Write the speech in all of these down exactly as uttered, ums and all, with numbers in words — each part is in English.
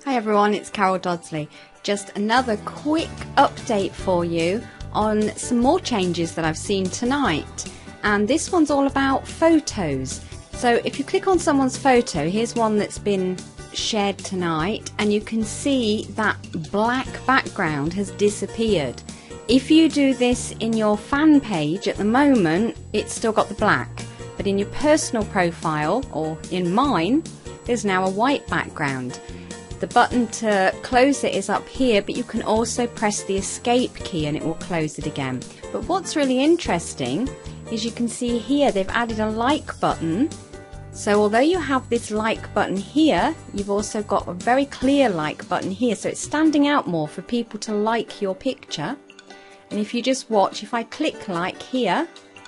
Hi everyone, it's Carol Dodsley. Just another quick update for you on some more changes that I've seen tonight. And this one's all about photos. So if you click on someone's photo, here's one that's been shared tonight, and you can see that black background has disappeared. If you do this in your fan page at the moment, it's still got the black, but in your personal profile, or in mine, there's now a white background. The button to close it is up here, but you can also press the escape key and it will close it again. But what's really interesting is you can see here they've added a like button. So although you have this like button here, you've also got a very clear like button here, so it's standing out more for people to like your picture. And if you just watch, if I click like here,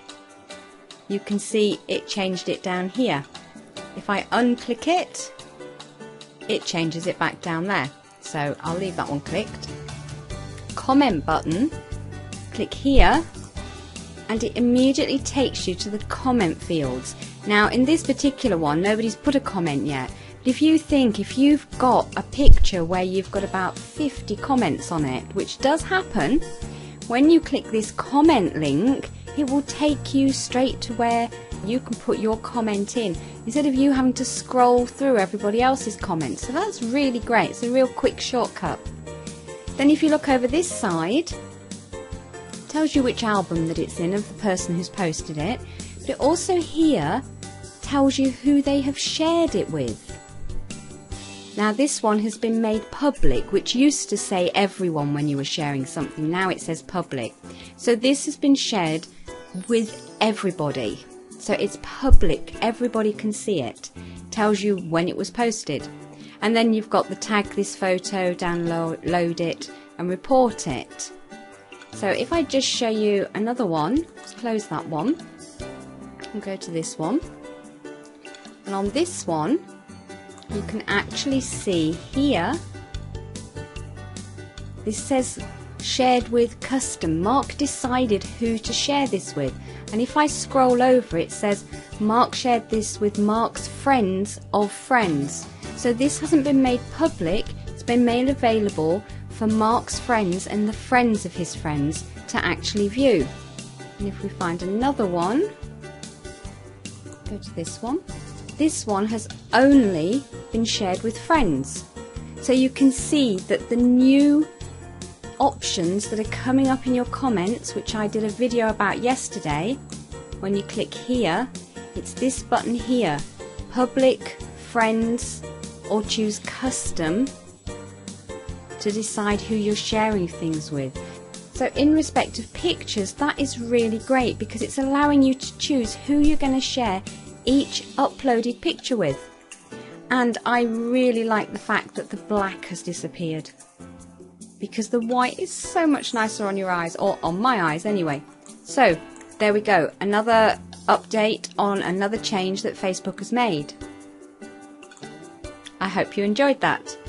you can see it changed it down here. If I unclick it, it changes it back down there. So I'll leave that one clicked. Comment button, click here, and it immediately takes you to the comment fields. Now in this particular one, nobody's put a comment yet, but if you think, if you've got a picture where you've got about fifty comments on it, which does happen, when you click this comment link, it will take you straight to where you can put your comment in, instead of you having to scroll through everybody else's comments. So that's really great. It's a real quick shortcut. Then if you look over this side, it tells you which album that it's in of the person who's posted it, but it also here tells you who they have shared it with. Now this one has been made public, which used to say everyone when you were sharing something. Now it says public. So this has been shared with everybody. So it's public, everybody can see it. Tells you when it was posted. And then you've got the tag this photo, download it and report it. So if I just show you another one, let's close that one and go to this one. And on this one, you can actually see here, this says shared with custom. Mark decided who to share this with, and if I scroll over, it says Mark shared this with Mark's friends of friends. So this hasn't been made public, it's been made available for Mark's friends and the friends of his friends to actually view. And if we find another one, go to this one, this one has only been shared with friends. So you can see that the new options that are coming up in your comments, which I did a video about yesterday, when you click here, it's this button here, public, friends, or choose custom to decide who you're sharing things with. So in respect of pictures, that is really great because it's allowing you to choose who you're going to share each uploaded picture with. And I really like the fact that the black has disappeared, because the white is so much nicer on your eyes, or on my eyes anyway. So there we go, another update on another change that Facebook has made. I hope you enjoyed that.